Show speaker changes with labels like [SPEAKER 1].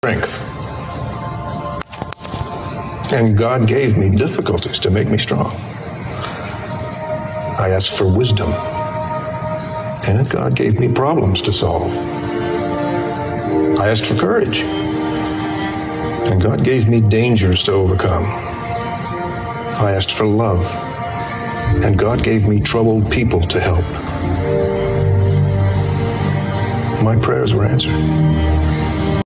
[SPEAKER 1] strength. And God gave me difficulties to make me strong. I asked for wisdom, and God gave me problems to solve. I asked for courage, and God gave me dangers to overcome. I asked for love, and God gave me troubled people to help. My prayers were answered.